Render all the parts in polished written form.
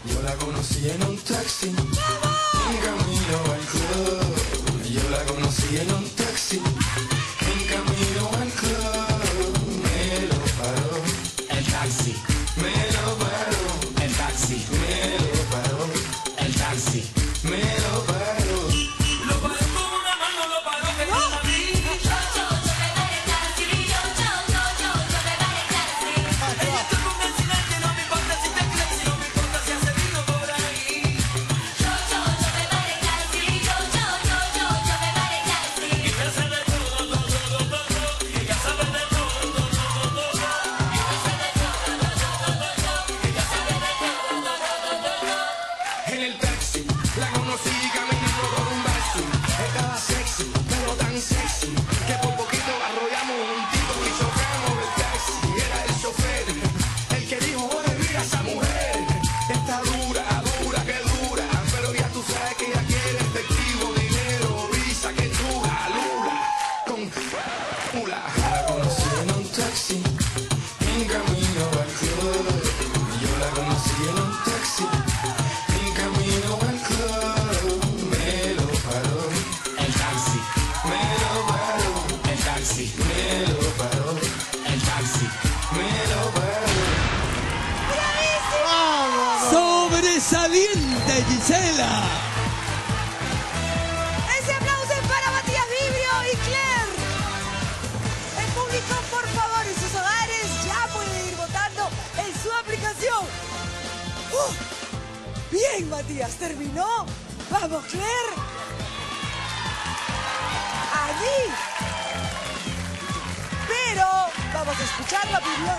Yo la conocí en un taxi, en camino al club. Yo la conocí en un taxi, en camino al club. Me lo paró El taxi, me lo paró, el taxi, me lo paró, el taxi. me lo paró. Lo paró con una mano, lo paró que no la vi. Ella está con el silencio, no me importa si te crees, no me importa si hace vino por ahí. Ella sabe todo, ella sabe de todo, En el taxi la conocí caminando por un backstreet. Estaba sexy, pero tan sexy que por poquito arrollamos un tipo y chocamos el taxi. Era el chofer el que dijo: oye, mira esa mujer, está dura, dura, que dura. Pero ya tú sabes que ella quiere efectivo, dinero, visa, que dura, lula, con mula. La conocí en un taxi, en camino al club. Yo la conocí en un taxi, en camino al club. Me lo paró, el taxi, me lo paró, el taxi, me lo paró, el taxi. me lo paró. ¡Sobresaliente, Gisela! Ese aplauso es para Matías Vibrio y Claire. El público, por favor, en sus hogares ya puede ir votando en su aplicación. Bien, Matías, terminó. Vamos, Claire. Allí. Pero vamos a escuchar la opinión.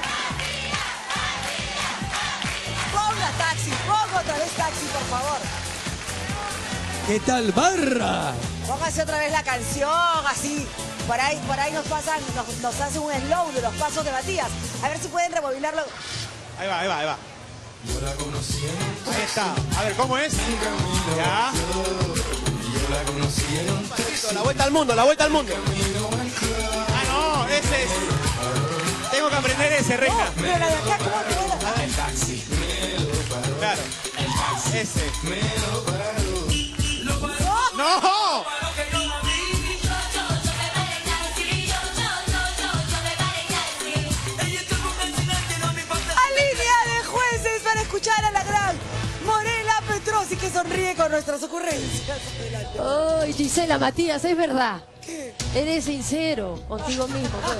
Ponga taxi, ponga otra vez taxi, por favor. ¿Qué tal, barra? Póngase otra vez la canción, así. Por ahí nos hacen un slow de los pasos de Matías. A ver si pueden rebobinarlo. Ahí va, ahí va, ahí va. Yo la conocí en un taxi, Ahí está. A ver, ¿cómo es? en camino Ya. al club. Yo la conocí en un taxi, La vuelta al mundo, la vuelta al mundo. camino al club. Ah, no, ese es. Tengo que aprender ese, reina. Pero la de acá, ¿cómo te vuela? El taxi, Claro, el taxi. ese. Me lo paró. ¡No! A línea de jueces para escuchar a la gran Morela Petrosi, que sonríe con nuestras ocurrencias. Adelante. Ay, Gisela, Matías, es verdad. Eres sincero contigo mismo. Pues.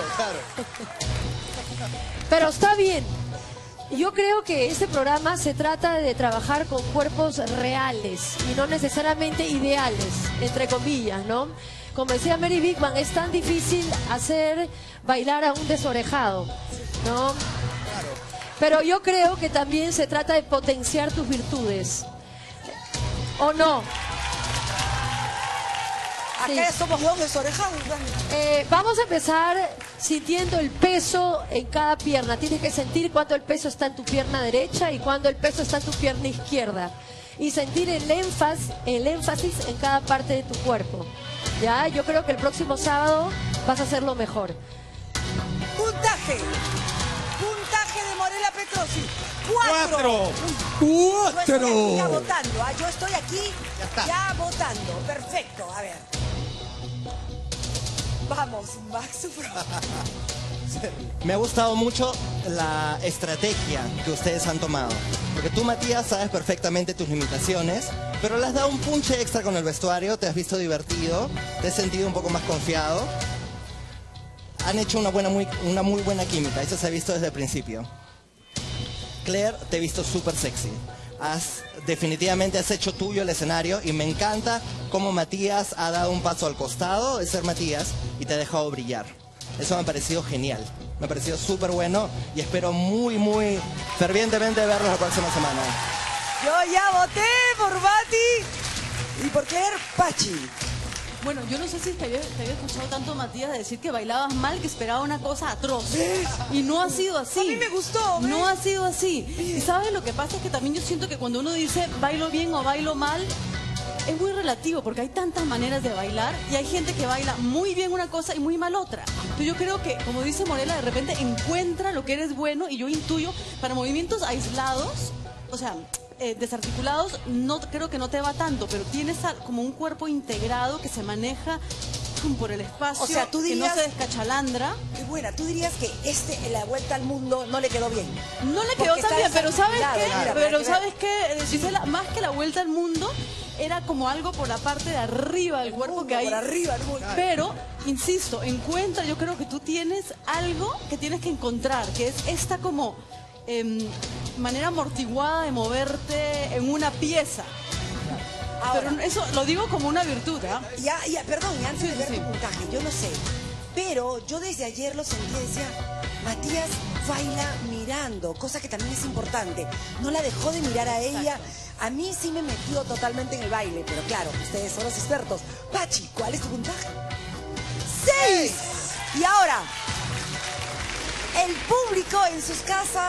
Pero está bien. Yo creo que este programa se trata de trabajar con cuerpos reales y no necesariamente ideales, entre comillas, ¿no? Como decía Mary Bigman, es tan difícil hacer bailar a un desorejado, ¿no? Pero yo creo que también se trata de potenciar tus virtudes. ¿O no? Acá somos dos desorejados. Vamos a empezar sintiendo el peso en cada pierna. Tienes que sentir cuánto el peso está en tu pierna derecha y cuánto el peso está en tu pierna izquierda. Y sentir el énfasis en cada parte de tu cuerpo. ¿Ya? Yo creo que el próximo sábado vas a hacerlo mejor. Puntaje. Puntaje de Morela Petrosi. 4. Yo estoy aquí ya votando. Yo estoy aquí ya votando. Perfecto. A ver. Vamos, Max. Me ha gustado mucho la estrategia que ustedes han tomado. Porque tú, Matías, sabes perfectamente tus limitaciones, pero le has dado un punche extra con el vestuario, te has visto divertido, te has sentido un poco más confiado. Han hecho una muy buena química, eso se ha visto desde el principio. Claire, te he visto súper sexy. Definitivamente has hecho tuyo el escenario y me encanta cómo Matías ha dado un paso al costado de ser Matías y te ha dejado brillar. Eso me ha parecido genial, me ha parecido súper bueno y espero muy fervientemente verlos la próxima semana. Yo ya voté por Mati y por Claire Pachi. Bueno, yo no sé si te había escuchado tanto, Matías, decir que bailabas mal, que esperaba una cosa atroz. Y no ha sido así. A mí me gustó. No ha sido así. Y sabes, lo que pasa es que también yo siento que cuando uno dice bailo bien o bailo mal, es muy relativo, porque hay tantas maneras de bailar y hay gente que baila muy bien una cosa y muy mal otra. Entonces yo creo que, como dice Morela, de repente encuentra lo que eres bueno y yo intuyo para movimientos aislados, o sea, desarticulados no creo que no te va tanto, pero tienes como un cuerpo integrado que se maneja por el espacio, O sea, tú dirías- que no se descachalandra. Qué buena, tú dirías que en la vuelta al mundo no le quedó bien. No le Porque quedó está tan bien, pero ¿sabes desarticulado, qué? mira, Pero para que ¿sabes qué, Gisela? Más que la vuelta al mundo, era como algo por la parte de arriba del cuerpo mundo, que hay. por arriba, el mundo. Pero, insisto, encuentra, yo creo que tú tienes algo que tienes que encontrar, que es esta como manera amortiguada de moverte en una pieza. Ahora, Pero eso lo digo como una virtud, ¿ah? ya, perdón, y antes Sí, de ver sí. tu puntaje, yo no sé. Pero yo desde ayer lo sentí, decía, Matías baila mirando, cosa que también es importante. No la dejó de mirar a ella. A mí sí me metió totalmente en el baile, pero claro, ustedes son los expertos. Pachi, ¿cuál es tu puntaje? 6. Y ahora, el público en sus casas.